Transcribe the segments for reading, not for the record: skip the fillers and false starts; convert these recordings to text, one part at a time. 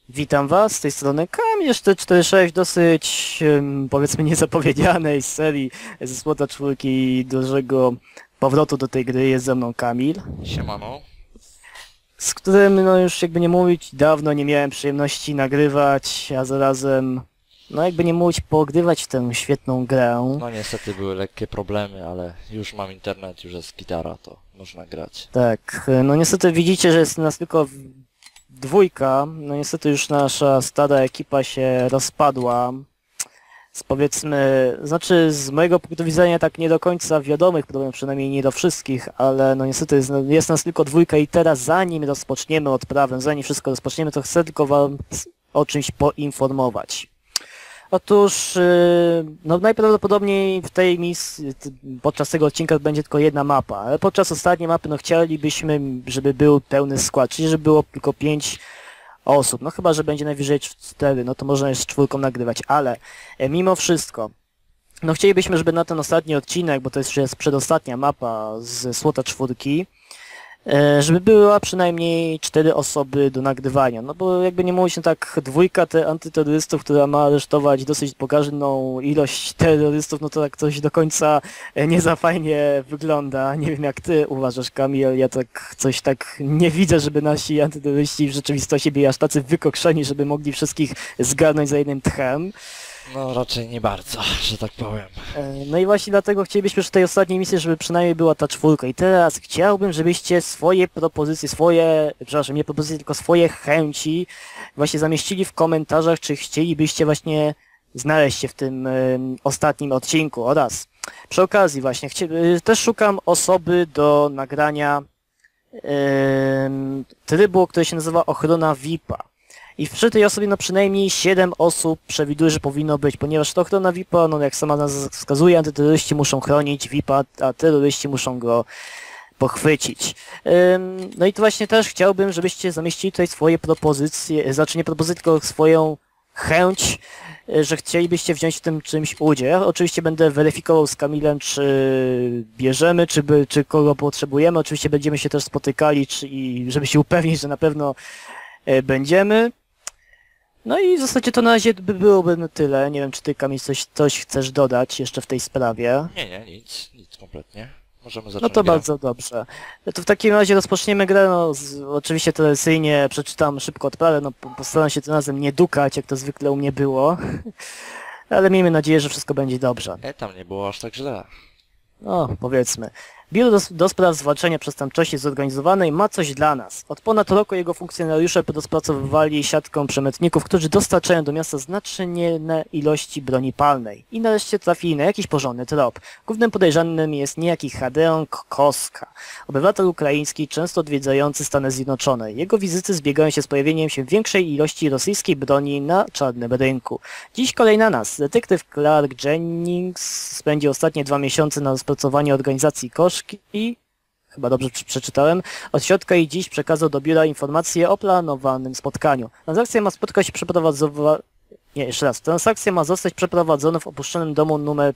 Witam Was, z tej strony Kamil 446, dosyć powiedzmy niezapowiedzianej z serii ze Słota Czwórki dużego powrotu do tej gry jest ze mną Kamil, Siemano. z którym no już jakby nie mówić dawno nie miałem przyjemności nagrywać, a zarazem no jakby nie mówić pogrywać w tę świetną grę. No niestety były lekkie problemy, ale już mam internet, już jest gitara, to można grać. Tak, no niestety widzicie, że jest nas tylko dwójka, no niestety już nasza stara ekipa się rozpadła. Znaczy z mojego punktu widzenia tak nie do końca wiadomych problemów, przynajmniej nie do wszystkich, ale no niestety jest nas tylko dwójka i teraz zanim rozpoczniemy odprawę, zanim wszystko rozpoczniemy, to chcę tylko wam o czymś poinformować. Otóż, no najprawdopodobniej w tej misji, podczas tego odcinka będzie tylko jedna mapa, ale podczas ostatniej mapy no chcielibyśmy, żeby był pełny skład, czyli żeby było tylko 5 osób, no chyba, że będzie najwyżej 4, no to można już z 4 nagrywać, ale mimo wszystko, no chcielibyśmy, żeby na ten ostatni odcinek, bo to jest już przedostatnia mapa z Słota Czwórki, żeby była przynajmniej 4 osoby do nagrywania, no bo jakby nie mówić, no tak dwójka antyterrorystów, która ma aresztować dosyć pokaźną ilość terrorystów, no to tak coś do końca nie za fajnie wygląda. Nie wiem jak ty uważasz, Kamil, ja tak coś tak nie widzę, żeby nasi antyterroryści w rzeczywistości byli aż tacy wykokszeni, żeby mogli wszystkich zgarnąć za jednym tchem. No raczej nie bardzo, że tak powiem. No i właśnie dlatego chcielibyśmy już w tej ostatniej misji, żeby przynajmniej była ta 4. I teraz chciałbym, żebyście swoje propozycje, nie propozycje, tylko swoje chęci właśnie zamieścili w komentarzach, czy chcielibyście właśnie znaleźć się w tym ostatnim odcinku. Oraz przy okazji właśnie też szukam osoby do nagrania trybu, który się nazywa Ochrona VIP-a. I przy tej osobie no przynajmniej 7 osób przewiduję, że powinno być, ponieważ to ochrona VIP-a, no jak sama nazwa wskazuje, antyterroryści muszą chronić VIP-a, a terroryści muszą go pochwycić. No i to właśnie też chciałbym, żebyście zamieścili tutaj swoje propozycje, znaczy nie propozycje, tylko swoją chęć, że chcielibyście wziąć w tym czymś udział. Ja oczywiście będę weryfikował z Kamilem, czy bierzemy, czy kogo potrzebujemy. Oczywiście będziemy się też spotykali, i żeby się upewnić, że na pewno będziemy. No i w zasadzie to na razie byłoby na tyle. Nie wiem, czy ty, Kamil, coś chcesz dodać jeszcze w tej sprawie. Nie, nic kompletnie. Możemy zacząć No to grę. bardzo dobrze. To w takim razie rozpoczniemy grę, no oczywiście tradycyjnie przeczytam szybko odprawę, no postaram się tym razem nie dukać, jak to zwykle u mnie było. Ale miejmy nadzieję, że wszystko będzie dobrze. Tam nie było aż tak źle. No, powiedzmy. Biuro do spraw zwalczania przestępczości zorganizowanej ma coś dla nas. Od ponad roku jego funkcjonariusze rozpracowywali siatką przemytników, którzy dostarczają do miasta znaczne ilości broni palnej. I nareszcie trafili na jakiś porządny trop. Głównym podejrzanym jest niejaki Hadeon Koska, obywatel ukraiński często odwiedzający Stany Zjednoczone. Jego wizyty zbiegają się z pojawieniem się większej ilości rosyjskiej broni na czarnym rynku. Dziś kolej na nas. Detektyw Clark Jennings spędził ostatnie 2 miesiące na rozpracowaniu organizacji Koszki i, chyba dobrze przeczytałem, od środka i dziś przekazał do biura informacje o planowanym spotkaniu. Transakcja ma zostać przeprowadzona w opuszczonym domu numer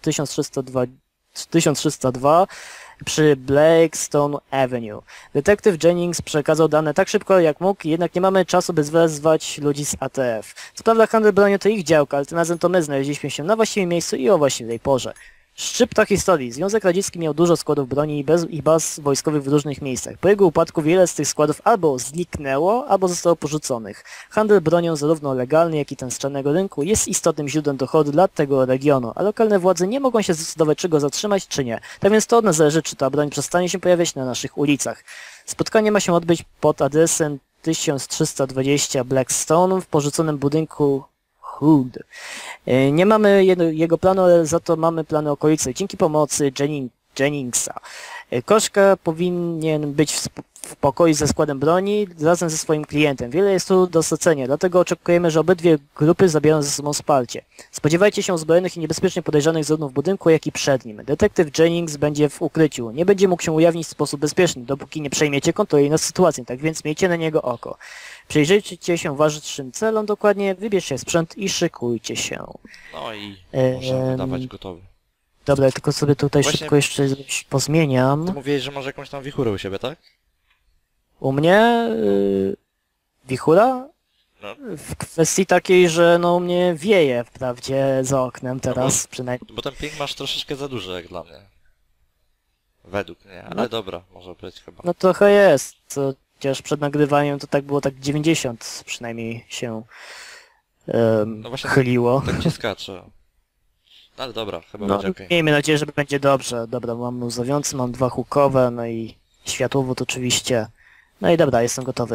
1302 przy Blackstone Avenue. Detektyw Jennings przekazał dane tak szybko jak mógł, jednak nie mamy czasu, by wezwać ludzi z ATF. Co prawda handel bronią to ich działka, ale tym razem to my znaleźliśmy się na właściwym miejscu i o właściwej porze. Szczypta historii. Związek Radziecki miał dużo składów broni i baz wojskowych w różnych miejscach. Po jego upadku wiele z tych składów albo zniknęło, albo zostało porzuconych. Handel bronią zarówno legalny, jak i ten z czarnego rynku jest istotnym źródłem dochodu dla tego regionu, a lokalne władze nie mogą się zdecydować, czy go zatrzymać, czy nie. Tak więc to od nas zależy, czy ta broń przestanie się pojawiać na naszych ulicach. Spotkanie ma się odbyć pod adresem 1320 Blackstone w porzuconym budynku Hood. Nie mamy jego planu, ale za to mamy plany okolicy. Dzięki pomocy Jenningsa. Koszka powinien być w pokoju ze składem broni razem ze swoim klientem. Wiele jest tu do stracenia, dlatego oczekujemy, że obydwie grupy zabiorą ze sobą wsparcie. Spodziewajcie się uzbrojonych i niebezpiecznie podejrzanych zarówno w budynku, jak i przed nim. Detektyw Jennings będzie w ukryciu. Nie będzie mógł się ujawnić w sposób bezpieczny, dopóki nie przejmiecie kontroli nad sytuacją, tak więc miejcie na niego oko. Przyjrzyjcie się waszym celom dokładnie, wybierzcie sprzęt i szykujcie się. No i możemy dawać gotowy. Dobra, tylko sobie tutaj Właśnie- szybko jeszcze coś pozmieniam. Ty mówiłeś, że masz jakąś tam wichurę u siebie, tak? U mnie wichura? No, W kwestii takiej, że no mnie wieje wprawdzie za oknem teraz, przynajmniej. bo ten ping masz troszeczkę za duży jak dla mnie. Według mnie, ale No. dobra, może być chyba. No trochę jest, chociaż przed nagrywaniem to tak było tak 90 przynajmniej się No właśnie chyliło. Tak ci skacze. No ale dobra, chyba No, będzie okej. miejmy nadzieję, że będzie dobrze. Dobra, mam łzawiący, mam 2 hookowe, no i światłowód oczywiście. No i dobra, jestem gotowy.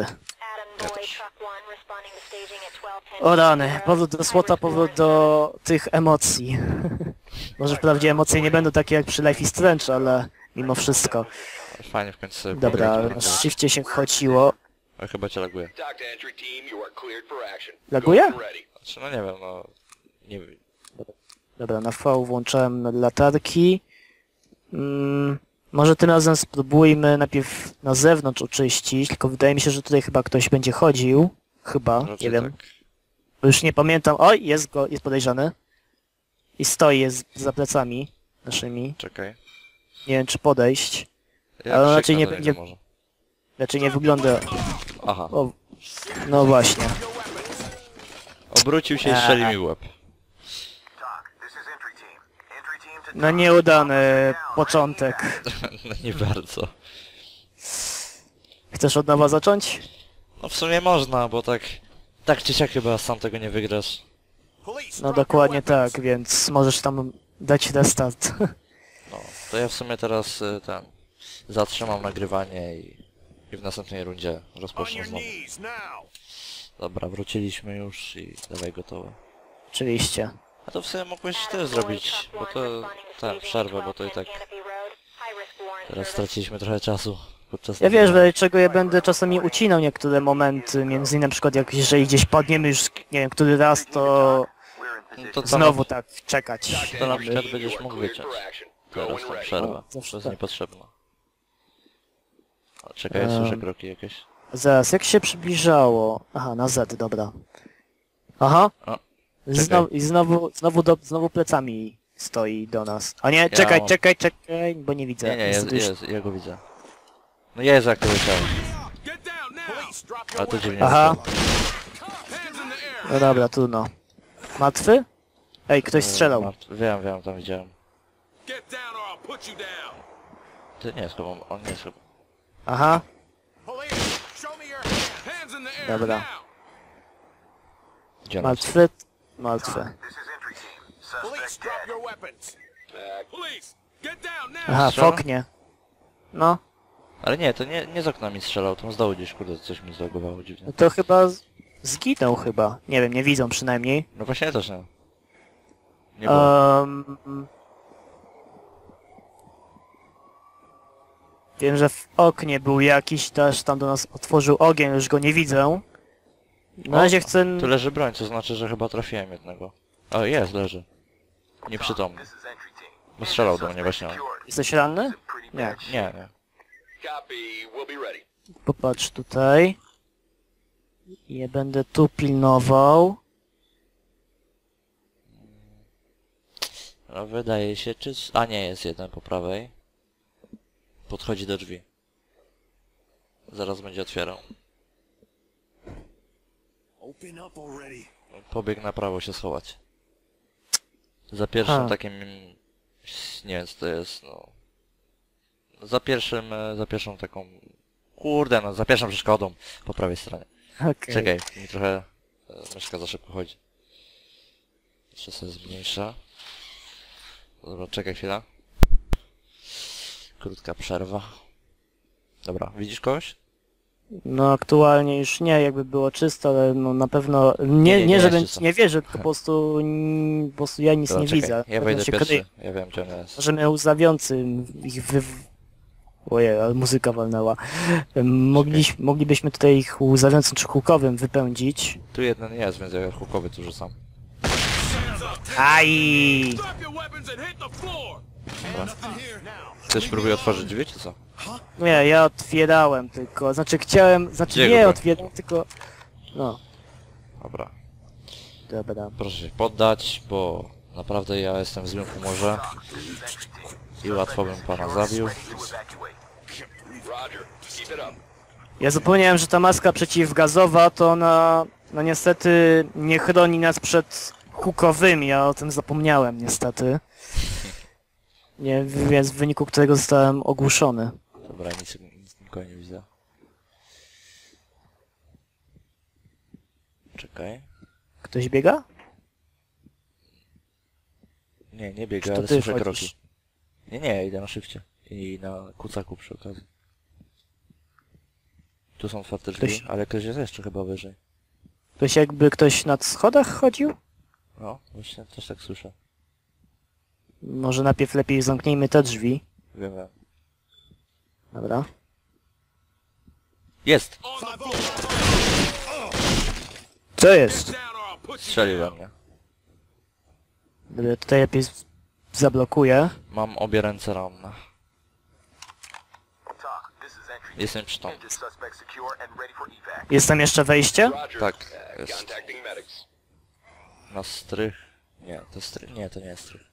O rany, powrót do słota, powrót do tych emocji. Może wprawdzie emocje nie będą takie jak przy Life is Strange, ale mimo wszystko. Fajnie w końcu sobie Dobra, pograć, na shifcie się chodziło. ale chyba cię laguje. Laguje? Znaczy, no nie wiem, no... Nie wiem. Dobra, na V włączałem latarki. Może tym razem spróbujmy najpierw na zewnątrz oczyścić, tylko wydaje mi się, że tutaj chyba ktoś będzie chodził. Chyba, Raczej nie wiem. tak. Bo już nie pamiętam. Oj, jest podejrzany. I stoi, jest za plecami naszymi. Czekaj. Nie wiem, czy podejść. Ja Ale raczej krzyknę nie do będzie- niego może. Raczej nie wygląda... Aha. O, no właśnie. Obrócił się i strzelił mi w łeb. No nieudany początek. No nie bardzo. Chcesz od nowa zacząć? No w sumie można, bo tak... Tak czy siak chyba sam tego nie wygrasz. No dokładnie tak, więc możesz tam dać restart. No, to ja w sumie teraz zatrzymam nagrywanie i w następnej rundzie rozpocznę znowu. Dobra, wróciliśmy już i dawaj gotowe. Oczywiście. A to w sumie mógłbyś też zrobić, bo to... przerwę, bo to i tak... Teraz straciliśmy trochę czasu podczas Ja wiesz, nagrywania. dlaczego ja będę czasami ucinał niektóre momenty, między innymi na przykład jak jeżeli gdzieś padniemy już, nie wiem, który raz, to No to znowu tak czekać. To na przykład będziesz mógł wyciąć. Teraz tą przerwę. Zawsze To jest tak. niepotrzebne. O, czekaj, słyszę kroki jakieś. Zaraz, jak się przybliżało? Aha, na Z, dobra. Aha. O, I znowu plecami stoi do nas. A nie, czekaj, bo nie widzę. nie, Niestety już- ja go widzę. No jest jak to leciało. Ale to dziwnie. Aha. wygląda. No dobra, trudno. Martwy? Ej, ktoś strzelał. Wiem, tam widziałem. Ty nie jest chyba, on nie jest chyba. Aha, dobra. Gdzie on jest? Martwy. Aha, w Strzela? oknie. No, Ale nie, to nie z okna mi strzelał, tam z dołu gdzieś, kurde, coś mi zlogowało dziwnie. no to chyba zginął chyba. Nie wiem, nie widzą przynajmniej. No właśnie ja też nie. Nie było. Wiem, że w oknie był jakiś też tam do nas otworzył ogień, już go nie widzę. Na razie chcę... Tu leży broń, co znaczy, że chyba trafiłem jednego. O, jest, leży. Nieprzytomny. Bo strzelał do mnie właśnie. Jesteś ranny? Nie. Nie. Popatrz tutaj. Ja będę tu pilnował. No wydaje się, czy... A nie, jest jeden po prawej. Podchodzi do drzwi. Zaraz będzie otwierał. Pobiegł na prawo się schować. Za pierwszym takim... Nie wiem co to jest, no... Za pierwszą taką... Kurde, no za pierwszą przeszkodą po prawej stronie. Okej. Czekaj, mi trochę myszka za szybko chodzi. Jeszcze sobie zmniejsza. Dobra, czekaj chwilę. Krótka przerwa. Dobra, widzisz kogoś? No aktualnie już nie, jakby było czysto, ale no na pewno... Nie, Nie, żebym jest czysto. nie wierzę, tylko po prostu ja nic Dobra, nie czekaj, widzę. ja Pewno wejdę się pierwszy. kryje. Ja wiem gdzie on jest. Możemy łzawiący ich Ojej, ale muzyka walnęła. Moglibyśmy tutaj ich łzawiącym czy hukowym wypędzić. Tu jeden jest, więc ja hukowy tu rzucam. Aj! Ktoś próbuje otworzyć drzwi, czy co? Nie, ja otwierałem tylko, Gdzie nie go? otwierałem, tylko... No, Dobra. dobra. Proszę się poddać, bo naprawdę ja jestem w złym humorze. I łatwo bym pana zabił. Ja zapomniałem, że ta maska przeciwgazowa to ona No niestety nie chroni nas przed hukowymi, ja o tym zapomniałem niestety. Nie, więc w wyniku którego zostałem ogłuszony. Dobra, nic nikogo nie widzę. Czekaj. Ktoś biega? Nie biega, Czy to ale ty słyszę wchodzisz? kroki. Nie, idę na szybcie. I na kucaku przy okazji. Tu są otwarte drzwi, Ktoś- ale ktoś jest jeszcze chyba wyżej. Ktoś jakby ktoś na schodach chodził? No, właśnie też tak słyszę. Może najpierw lepiej zamknijmy te drzwi. Wiem. Dobra. Jest! Co jest? Strzelił we mnie. Dobra, tutaj lepiej zablokuję. Mam obie ręce ranne. Talk. This is entry. Jestem przytomny. Engine suspect secure and ready for evac. Jest tam jeszcze wejście? Tak, jest. Contacting medics. Na strych. Nie, to strych. Nie, to nie jest strych.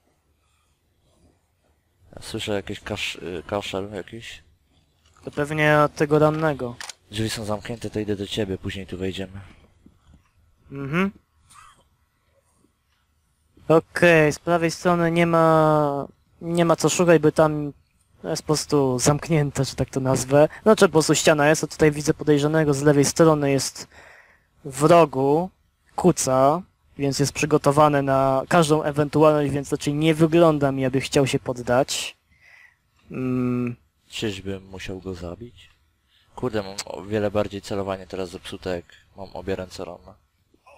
Ja słyszę jakiś kaszel jakiś. To pewnie od tego rannego. Drzwi są zamknięte, to idę do ciebie, później tu wejdziemy. Mhm. Okej, z prawej strony nie ma co szukać, by tam jest po prostu zamknięte, że tak to nazwę. Znaczy po prostu ściana jest, a tutaj widzę podejrzanego z lewej strony jest w rogu kuca, więc jest przygotowany na każdą ewentualność, więc raczej nie wygląda mi, aby chciał się poddać. Czyżbym musiał go zabić? Kurde, mam o wiele bardziej celowanie teraz zepsute, jak mam obie ręce ranne.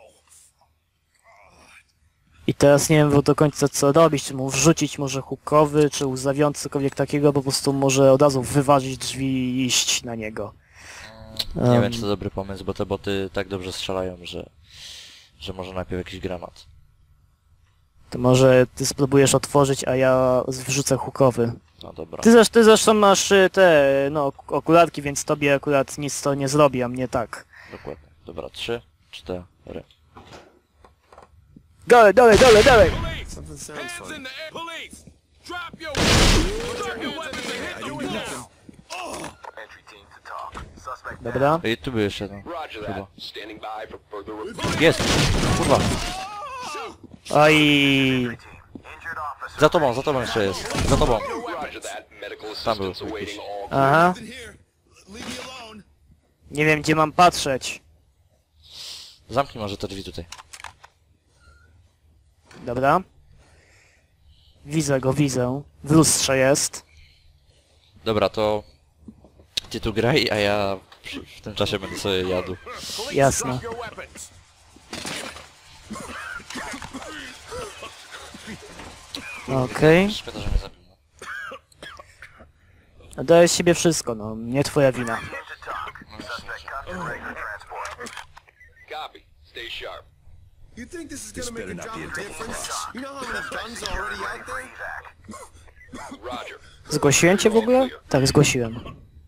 I teraz nie wiem do końca co robić, czy mu wrzucić może hukowy, czy uzawiący cokolwiek takiego, po prostu może od razu wyważyć drzwi i iść na niego. Nie wiem, czy to dobry pomysł, bo te boty tak dobrze strzelają, że może najpierw jakiś granat. To może ty spróbujesz otworzyć, a ja wrzucę hukowy. No dobra. Ty zresztą masz te, no, okularki, więc tobie akurat nic to nie zrobi, a mnie tak. Dokładnie. Dobra, 3, 4. Dalej! Something sounds funny. in the air. Police! Drop your weapons and hit the wall! Entry team to talk. Suspect Dobra. I tu był jeszcze jeden. Roger Chyba. that. Standing by for further report. Jest! Kurwa! Oj, Team. Injured officer. Za tobą jeszcze jest. Za tobą. Roger that. Medical Tam był assistance jakiś. awaiting all. aha. In here. Leave me alone. Nie wiem gdzie mam patrzeć. Zamknij może te drzwi tutaj. Dobra. Widzę go, widzę. W lustrze jest. Dobra, to... Ty tu graj, a ja w tym czasie będę sobie jadł. Jasne. Drop your weapons. Okej. Szkoda, że mnie zabił. Dajesz siebie wszystko, no. Nie twoja wina. Team to talk. Suspect cuffed and ready for transport. Copy. Stay sharp. You think this is gonna make a drop of difference? You know how many guns are already out For there? evac. Roger. Zgłosiłem cię w ogóle? Tak, zgłosiłem.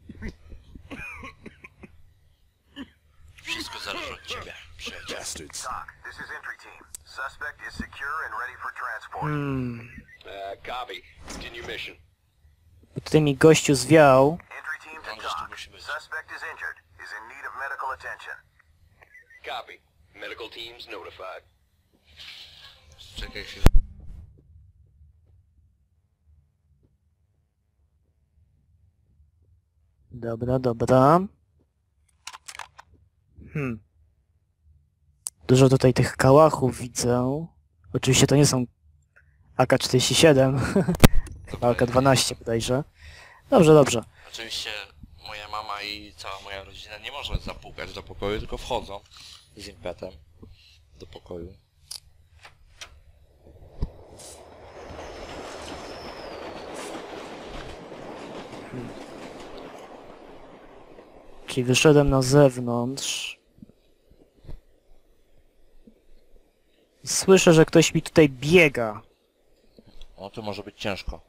Wszystko zależy od ciebie, przyjaciel. Bastards. Talk. This is entry team. Suspect is secure and ready for transport. Copy. Continue mission. Tutaj mi gościu zwiał. Entry team to On gdzieś tu talk. musi być. Suspect is injured. Is in need of medical attention. Copy. Medical teams notified. Czekaj chwilę. Dobra. Dużo tutaj tych kałachów widzę. Oczywiście to nie są AK-47, chyba AK-12 bodajże. Dobrze. Oczywiście moja mama i cała moja rodzina nie może zapukać do pokoju, tylko wchodzą z impetem do pokoju. Czyli wyszedłem na zewnątrz. Słyszę, że ktoś mi tutaj biega. No to może być ciężko.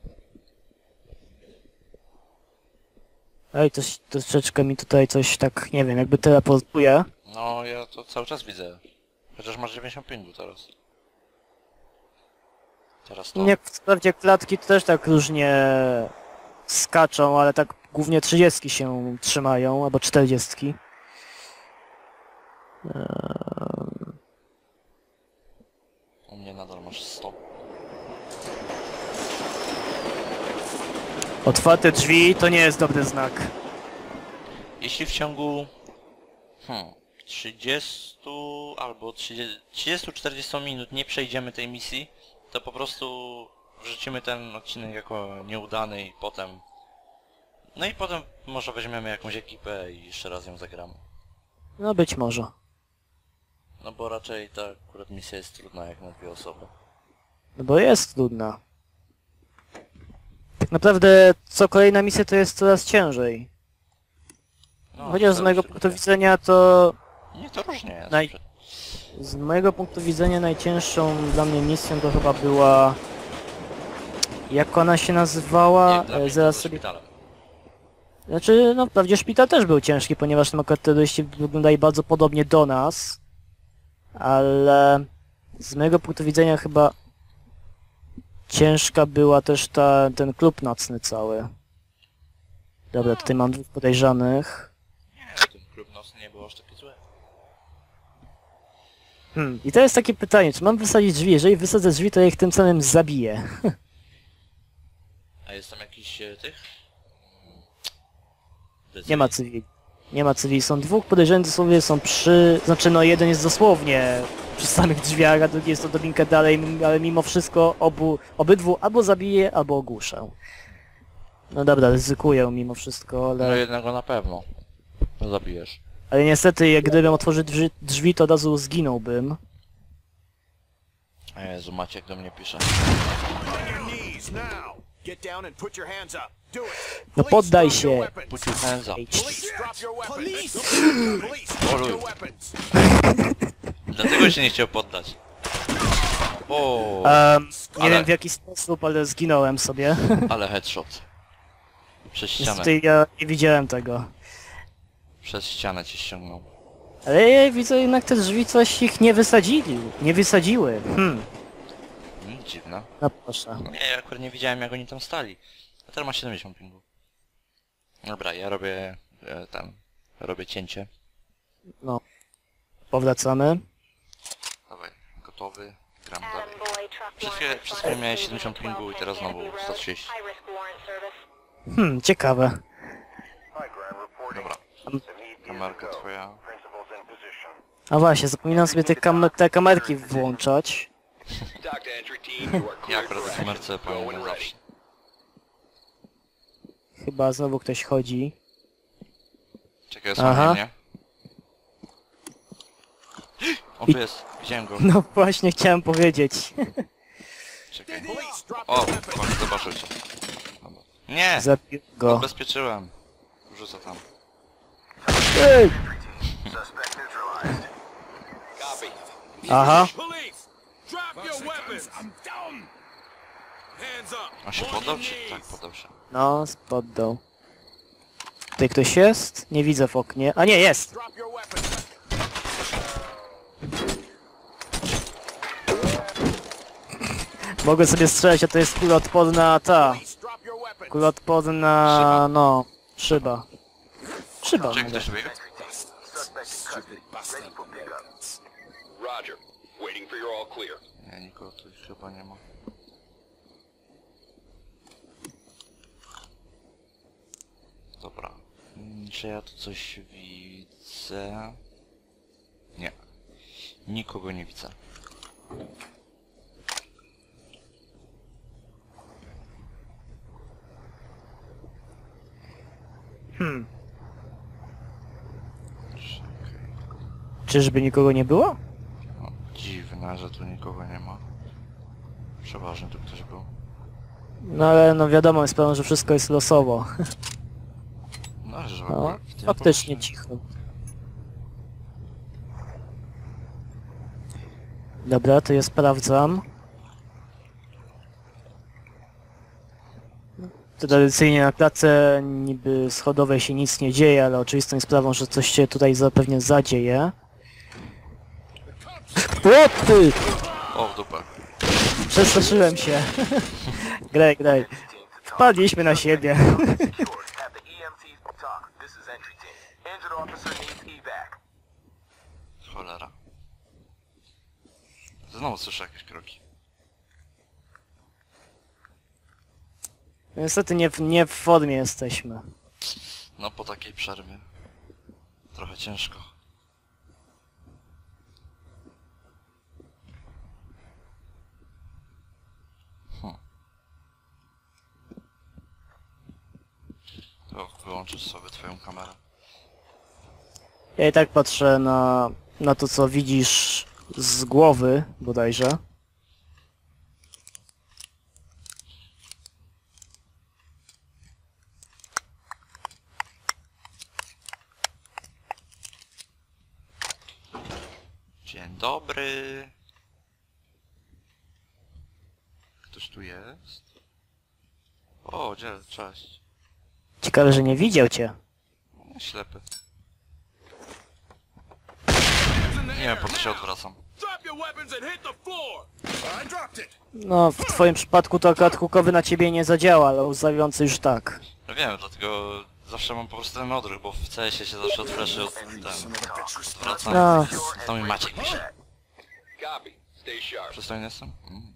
Ej, coś troszeczkę mi tutaj coś tak, nie wiem, jakby teleportuje. No ja to cały czas widzę. Chociaż masz 90 pingu teraz. Teraz to... Nie, wprawdzie klatki to też tak różnie skaczą, ale tak głównie 30 się trzymają, albo 40. U mnie nadal masz 100. Otwarte drzwi to nie jest dobry znak. Jeśli w ciągu 30 albo 30-40 minut nie przejdziemy tej misji, to po prostu wrzucimy ten odcinek jako nieudany i potem... No i potem może weźmiemy jakąś ekipę i jeszcze raz ją zagramy. No być może. No bo raczej ta akurat misja jest trudna jak na 2 osoby. No bo jest trudna. Tak naprawdę co kolejna misja to jest coraz ciężej. No, Chociaż z to mojego już punktu lubię. widzenia to... Nie, to różnie jest. Z mojego punktu widzenia najcięższą dla mnie misją to chyba była... Jak ona się nazywała? Jak dla mnie Zaraz to sobie... szpitalem. Znaczy, no wprawdzie szpital też był ciężki, ponieważ tam akurat terroryści wyglądali bardzo podobnie do nas. Ale... Z mojego punktu widzenia chyba... Ciężka była też ten klub nocny cały. Dobra, tutaj mam 2 podejrzanych. Nie, ten klub nocny nie był aż taki zły. I to jest takie pytanie, czy mam wysadzić drzwi? Jeżeli wysadzę drzwi, to ja ich tym samym zabiję. A jest tam jakiś tych? Nie ma cywili. Nie ma cywili. Są 2 podejrzanych dosłownie, są przy... Znaczy no jeden jest dosłownie przy samych drzwiach, a drugi jest to odrobinkę dalej, ale mimo wszystko obydwu albo zabiję, albo ogłuszę. No dobra, ryzykuję mimo wszystko, No ale... jednego na pewno. Zabijesz. Ale niestety, jak gdybym otworzył drzwi, to od razu zginąłbym. A Jezu, Maciek do mnie pisze. On your knees now. Get down and put your hands up. Do it. No Police, poddaj drop your się. weapons. Put your hands up. Police, drop your weapons. Police. Police, drop your weapons. Dlatego się nie chciał poddać. O, Nie Ale- wiem w jaki sposób, ale zginąłem sobie. ale headshot. Przez ścianę. Niestety ja nie widziałem tego. Przez ścianę cię ściągnął. Ale ja widzę jednak te drzwi coś ich nie wysadzili. Nie wysadziły. Dziwne. No proszę. Nie, ja akurat nie widziałem jak oni tam stali. A teraz ma 70 pingu. Dobra, ja robię robię cięcie. No. Powracamy. Dawaj, gotowy. Gram dalej. Przez chwilę miałem 70 pingu i teraz znowu 130. Ciekawe. Hi, Grant, reporting. Dobra, Some need kamerka twoja. Principals in position. A właśnie, zapominam sobie te kamerki włączać. Talk to entry team. You are Ja cleared akurat for w action. kamerce Go powinienem when ready. zawsze. Chyba znowu ktoś chodzi. Czekaj, Aha. osłaniaj mnie. O, tu jest. Widziałem go. No właśnie chciałem powiedzieć. Czekaj. Police, drop O, your weapons. właśnie, zobaczył cię. Dobra. Nie! Zabił go. Odbezpieczyłem. Wrzucę tam. Ej! Suspect neutralized. Copy. Aha. Police. Drop your weapons. I'm down. Hands up. A się On poddał your czy? knees. Tak, poddał się. No, poddał. Tutaj ktoś jest? Nie widzę w oknie. A nie, jest! Drop your weapons. Mogę sobie strzelać, a to jest kuloodporna ta. Police, drop your weapons. Kuloodporna... Szyba. no... Szyba. Szyba Czekaj, mówię. ktoś biega? Suspect in custody. Ready for pickup. Roger. Waiting for your all clear. Nie, nikogo tu chyba nie ma. Dobra. Czy ja tu coś widzę? Nie. Nikogo nie widzę. Czyżby nikogo nie było? No, dziwne, że tu nikogo nie ma. Przeważnie tu ktoś był. No ale no wiadomo, jest pewne, że wszystko jest losowo. No, że No, akurat w tym faktycznie pomieszczeniu. cicho. Dobra, to ja sprawdzam. Tradycyjnie na klatce niby schodowej się nic nie dzieje, ale oczywistą jest sprawą, że coś się tutaj zapewne zadzieje. O ty! O, w dupę. Przestraszyłem się. Graj. Wpadliśmy na siebie. Have the EMTs talk. This is entry team. Injured officer needs evac. Znowu słyszę jakieś kroki. Niestety nie w formie jesteśmy. No po takiej przerwie. Trochę ciężko. To wyłączysz sobie twoją kamerę. Ja i tak patrzę na to, co widzisz z głowy, bodajże. Dzień dobry. Ktoś tu jest? O, cześć. Ciekawe, że nie widział cię. Ślepy. Nie wiem, po co się odwracam. Drop your weapons and hit the floor. I dropped it. No, w twoim przypadku to akurat hukowy na ciebie nie zadziała, ale łzawiący już tak. No wiem, dlatego zawsze mam po prostu ten odruch, bo w CS-ie się zawsze odfreszy od odwracam. No, To mi Maciek myśli. Copy. Stay sharp. Przystojny jestem?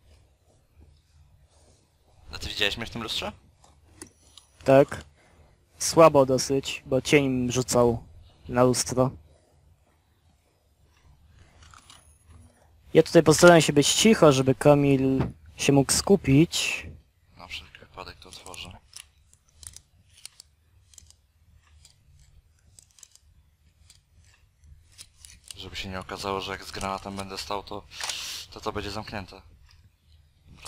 A ty widziałeś mnie w tym lustrze? tak. Słabo dosyć, bo cień rzucał na lustro. Ja tutaj postaram się być cicho, żeby Kamil się mógł skupić. Na wszelki wypadek to otworzę. Żeby się nie okazało, że jak z granatem będę stał, to będzie zamknięte. Dobra.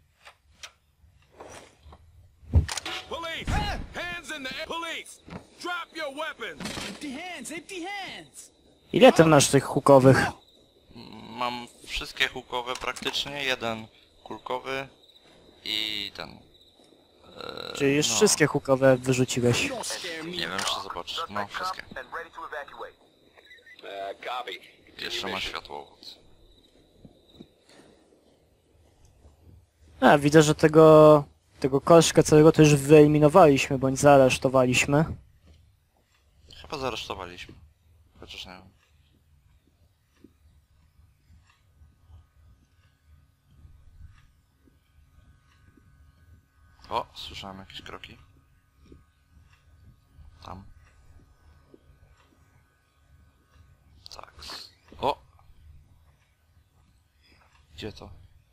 Police! Hands in the air! Police! Drop your weapons! Empty hands! Empty hands! Ile ty masz tych hukowych? Mam wszystkie hukowe praktycznie, jeden kulkowy i ten. Czy już no, wszystkie hukowe wyrzuciłeś? Don't scare me. Nie wiem, jeszcze zobaczyć. No, wszystkie. And ready to evacuate. Copy. Jeszcze ma światłowód. A, widzę, że tego koszka całego to już wyeliminowaliśmy, bądź zaaresztowaliśmy. Chyba zaresztowaliśmy. Chociaż nie wiem. O, słyszałem jakieś kroki. Tam. Tak. O! Gdzie to?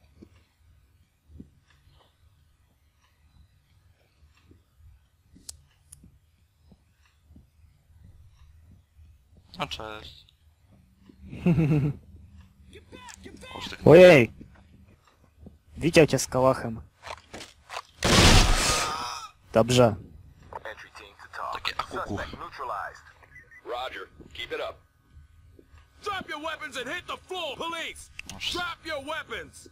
No cześć. Oż tak Ojej! Widział cię z kałachem. Dobrze. Entry team to talk. takie akuku. Suspect neutralized. Roger. Keep it up. Drop your weapons and hit the floor! Police! Oż- Drop your weapons!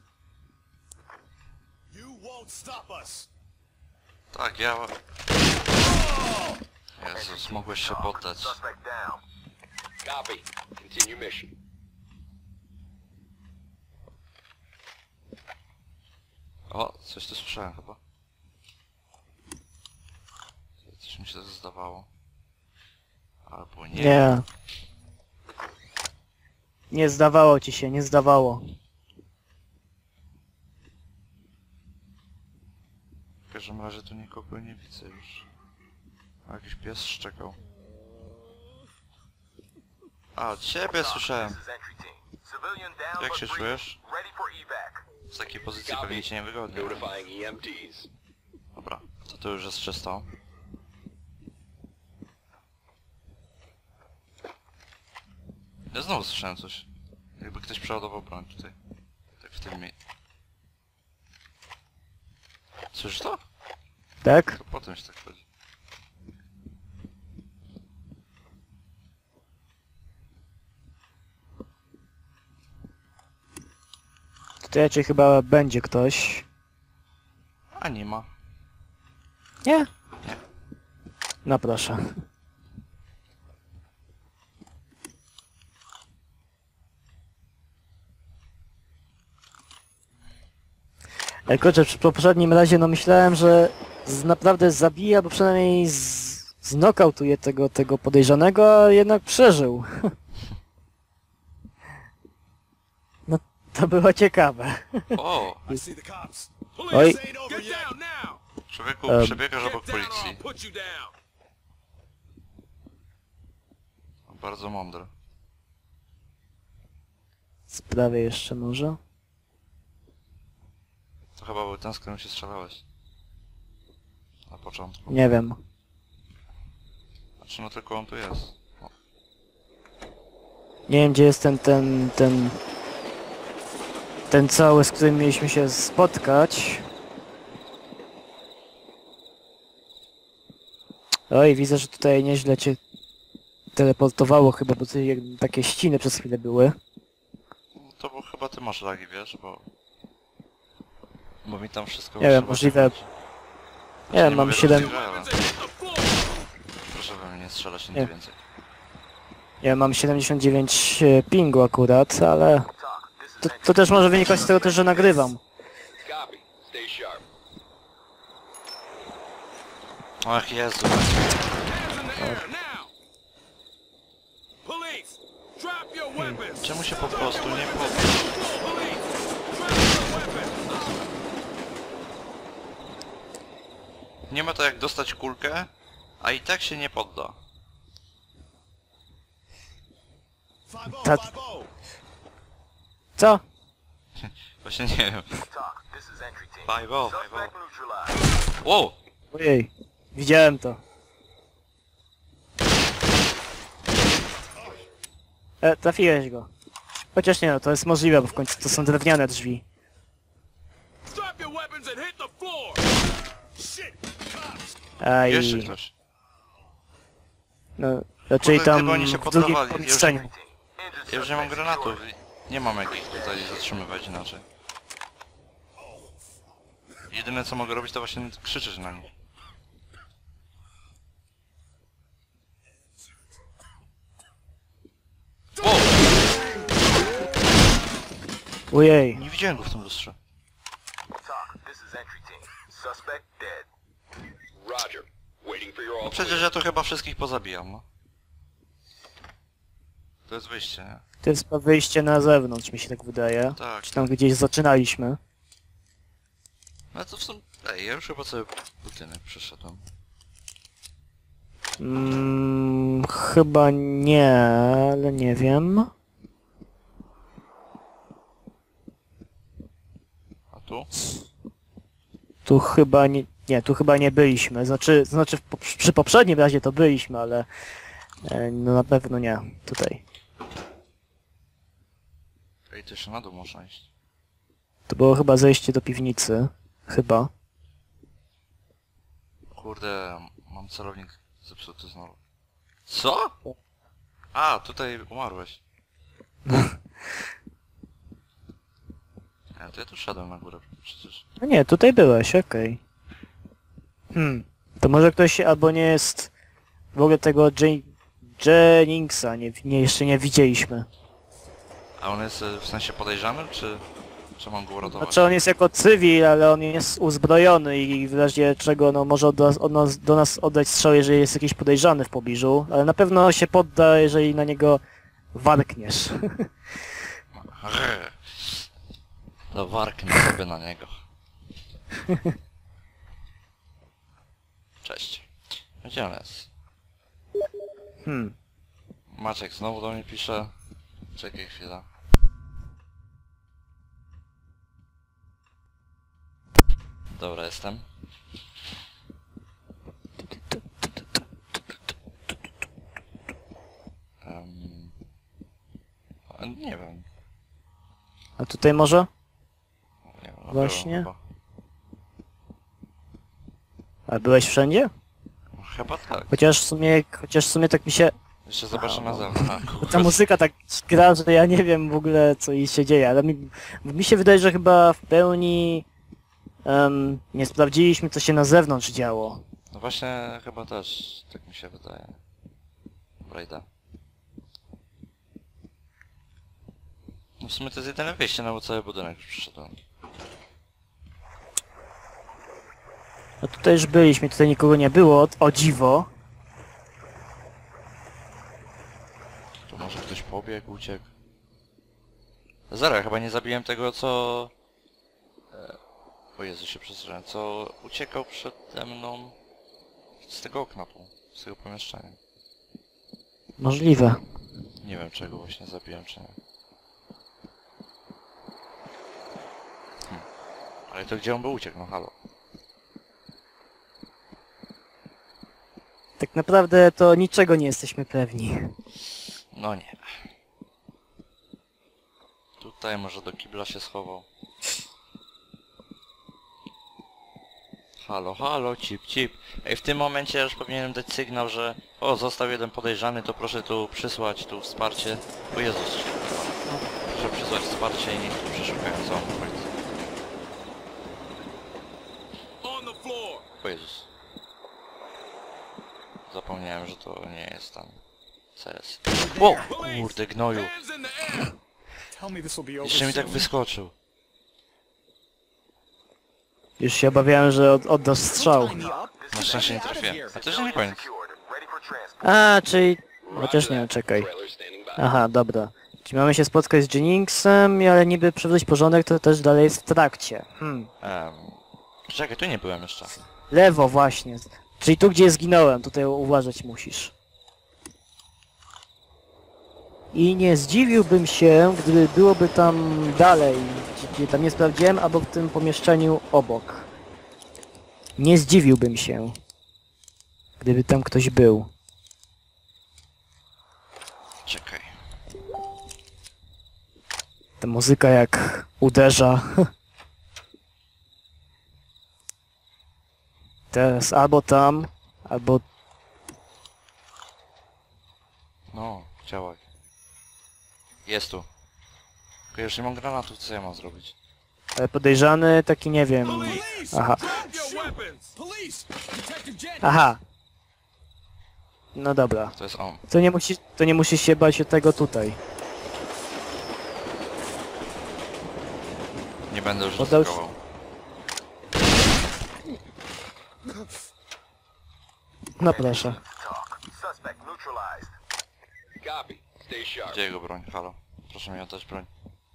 You won't stop us. Tak, ja... Jezus, mogłeś się poddać. Suspect down. Copy. Continue mission. O, coś tu słyszałem chyba. Coś mi się zdawało. Albo nie. Nie. Nie zdawało ci się, nie zdawało. W każdym razie tu nikogo nie widzę już. A jakiś pies szczekał. A, ciebie słyszałem. This is entry team. Civilian down Jak but się breathing. czujesz? Ready for evac. Z takiej pozycji pewnie cię niewygodnie. Notifying EMTs. Dobra, to już jest czysto. Ja znowu słyszałem coś. Jakby ktoś przeładował broń tutaj. Tak w tym miejscu. Słyszysz to? Tak? To potem się tak chodzi. Tutaj raczej chyba będzie ktoś. A nie ma. Nie? Nie. No proszę. Ale kurczę, przy poprzednim razie no myślałem, że naprawdę zabija, bo przynajmniej znokautuje tego podejrzanego, a jednak przeżył. No To było ciekawe. O! I see the cops. Police, Oj. Ain't over get yet. down now. Człowieku, przebiegasz obok Get down or I'll policji. put you down. Bardzo mądry. Z prawej jeszcze może? To chyba był ten, z którym się strzelałeś. Na początku. Nie wiem. Znaczy, no tylko on tu jest. O. Nie wiem gdzie jest ten cały, z którym mieliśmy się spotkać. Oj, widzę, że tutaj nieźle cię teleportowało chyba, bo tutaj takie ściny przez chwilę były. To bo chyba ty masz lagi, wiesz, bo... Bo mi tam wszystko... Nie wiem, trzeba możliwe. przechodzić. Nie wiem, nie mam mówię, 7... że źle, ale Weapons and hit the floor. proszę we mnie nie strzelać nic Nie. więcej. Ja mam 79 pingu akurat, ale... To też może wynikać z tego też, że nagrywam. Copy. Stay sharp. Ach Jezu. Hands in the air now. Police, drop your weapons. Czemu się po prostu nie podda? Police, drop your weapons. Nie ma to jak dostać kulkę, a i tak się nie podda. 5-0, Ta- 5-0. Co? Właśnie nie wiem. Talk. This is entry team. 5-0, 5-0. Suspect neutralized. Wow! Ojej, widziałem to. Trafiłeś go. Chociaż nie no, to jest możliwe, bo w końcu to są drewniane drzwi. Drop your weapons and hit the floor. Shit. Cops. Jeszcze Aj, ktoś. no, raczej Kurde, tam chyba oni się w drugim poddawali. pomieszczeniu. Ja już nie mam granatów. Nie mam jak ich tutaj zatrzymywać inaczej. Jedyne co mogę robić to właśnie krzyczeć na nich. O! Ojej, Nie widziałem go w tym lustrze. Talk. This is entry team. Suspect dead. Roger. Waiting for your No all przecież ja to chyba wszystkich pozabijam, no. To jest wyjście, nie? to jest chyba wyjście na zewnątrz, mi się tak wydaje. Tak. Czy tam gdzieś zaczynaliśmy. No to w sumie... Ej, ja już chyba sobie budynek przeszedłem. Chyba nie, ale nie wiem. A tu? Tu chyba nie... Nie, tu chyba nie byliśmy. Znaczy przy poprzednim razie to byliśmy, ale... No na pewno nie, tutaj. Ej, to jeszcze na dół można iść. To było chyba zejście do piwnicy. Chyba. Kurde, mam celownik zepsuty znowu. Co? A, tutaj umarłeś. Ja, to ja tu szedłem na górę przecież. No nie, tutaj byłeś, okej. To może ktoś albo nie jest... W ogóle tego Jenningsa jeszcze nie widzieliśmy. A on jest w sensie podejrzany, czy mam go uratować? Znaczy on jest jako cywil, ale on jest uzbrojony i w razie czego no może do nas oddać strzał, jeżeli jest jakiś podejrzany w pobliżu, ale na pewno się podda, jeżeli na niego warkniesz. Rrr. To warknę sobie na niego. Cześć. Gdzie on jest? Maciek znowu do mnie pisze. Czekaj chwilę. Dobra, jestem. Nie wiem. A tutaj może? Nie wiem, no Właśnie. byłem chyba. A byłeś wszędzie? Chyba tak. Chociaż w sumie tak mi się... Jeszcze zobaczę na zewnątrz. A, Ta kurde. muzyka tak gra, że ja nie wiem w ogóle co jej się dzieje, ale mi się wydaje, że chyba w pełni nie sprawdziliśmy co się na zewnątrz działo. No właśnie chyba też tak mi się wydaje. Dobra, idę. No w sumie to jest jedyne wyjście, no bo cały budynek już przyszedłem. No tutaj już byliśmy, tutaj nikogo nie było, o dziwo. Tu może ktoś pobiegł, uciekł. Zero, ja chyba nie zabiłem tego, co... O Jezu, się przestraszyłem. Co uciekał przede mną z tego okna tu, z tego pomieszczenia. Możliwe. Nie wiem, czego właśnie zabiłem, czy nie. Ale to gdzie on by uciekł? No halo. Tak naprawdę to niczego nie jesteśmy pewni. No nie. Tutaj może do kibla się schował. Halo, halo, cip, cip. Ej, w tym momencie już powinienem dać sygnał, że... O, został jeden podejrzany, to proszę tu przysłać tu wsparcie. O Jezus. Proszę przysłać wsparcie i niech tu przeszukają całą okolicy. On the floor. O Jezus. Zapomniałem, że to nie jest tam CS. Wow! Kurde, gnoju. Hands in the air. Tell me this will be over Jeszcze mi tak soon. wyskoczył. Już się obawiałem, że oddasz strzał. Tie me up. Na szczęście nie trafiłem. A to już nie koniec. Secured and ready for transport. A, czyli... Chociaż nie, czekaj. Aha, dobra. Czyli mamy się spotkać z Jenningsem, ale niby przywrócić porządek to też dalej jest w trakcie. Czekaj, tu nie byłem jeszcze. Lewo właśnie. Czyli tu, gdzie zginąłem, tutaj uważać musisz. I nie zdziwiłbym się, gdyby byłoby tam dalej, gdzie tam nie sprawdziłem, albo w tym pomieszczeniu obok. Nie zdziwiłbym się, gdyby tam ktoś był. Czekaj. Ta muzyka jak uderza. Teraz albo tam, albo... No, działaj. Jest tu. Tylko już nie mam granatów, co ja mam zrobić? podejrzany, taki nie wiem... Police. Aha. Drop your weapons. Police! Detective Jennings! Aha. No dobra. To jest on. To nie musisz się bać o tego tutaj. Nie będę już Podał- ryzykował. No proszę. Talk. Suspect neutralized. Copy. Stay sharp. Gdzie jego broń? Halo. Proszę mi oddać broń.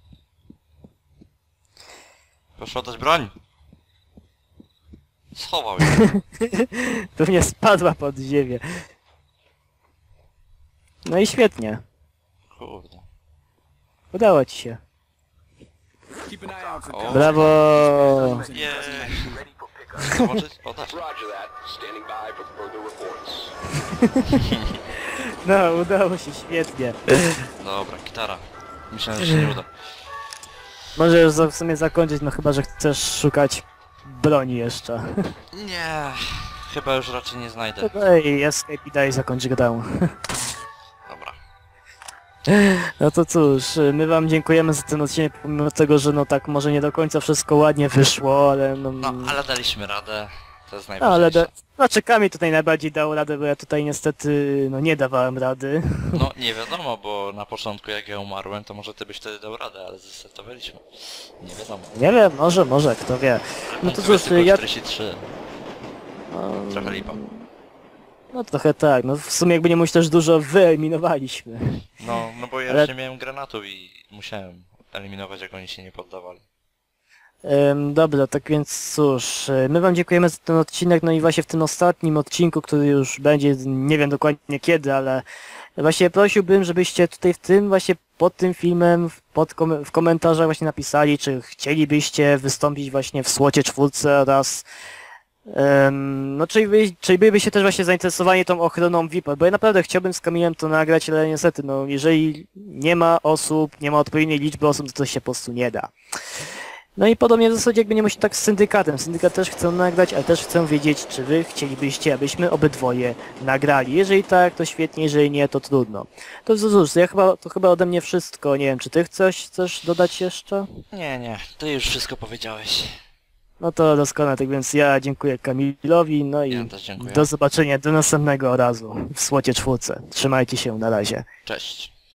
Proszę oddać broń! Schował ją. Pewnie spadła pod ziemię. No i świetnie. Kurde. Udało ci się. Keep an eye out for O. Brawo! Nie. Ready for pickup. Zobaczyć? Oddać. Roger that. Standing by for further reports. No, udało się świetnie. Dobra, gitara. Myślałem, że się nie uda. Możesz w sumie zakończyć, no chyba, że chcesz szukać broni jeszcze. Nie. Chyba już raczej nie znajdę. Tutaj escape i daj zakończ grę. Dobra. No to cóż, my wam dziękujemy za ten odcinek, pomimo tego, że no tak może nie do końca wszystko ładnie wyszło, ale no... No, ale daliśmy radę. To jest No, najważniejsze. ale znaczy Kamil tutaj najbardziej dał radę, bo ja tutaj niestety no nie dawałem rady. No nie wiadomo, bo na początku jak ja umarłem, to może ty byś wtedy dał radę, ale zestartowaliśmy. Nie wiadomo. Nie wiem, może, kto wie. No to Punkt cóż, tylko ja... 43. Trochę lipa. No trochę tak, no w sumie jakby nie mówić też dużo wyeliminowaliśmy. No bo ja Ale- już nie miałem granatów i musiałem eliminować, jak oni się nie poddawali. Dobra, tak więc cóż, my wam dziękujemy za ten odcinek, no i właśnie w tym ostatnim odcinku, który już będzie, nie wiem dokładnie kiedy, ale właśnie prosiłbym, żebyście tutaj w tym właśnie pod tym filmem, w komentarzach właśnie napisali, czy chcielibyście wystąpić właśnie w Słocie 4 oraz no czy bylibyście też właśnie zainteresowani tą ochroną VIP, bo ja naprawdę chciałbym z Kamilem to nagrać, ale niestety, no jeżeli nie ma osób, nie ma odpowiedniej liczby osób, to się po prostu nie da. No i podobnie w zasadzie jak będziemy się tak z syndykatem. Syndykat też chcą nagrać, ale też chcą wiedzieć, czy wy chcielibyście, abyśmy obydwoje nagrali. Jeżeli tak, to świetnie, jeżeli nie, to trudno. To cóż, to chyba ode mnie wszystko. Nie wiem, czy ty chcesz dodać jeszcze? Nie, ty już wszystko powiedziałeś. No to doskonale, tak więc ja dziękuję Kamilowi, no i Ja też dziękuję. do zobaczenia do następnego razu w Słocie 4. Trzymajcie się, na razie. Cześć.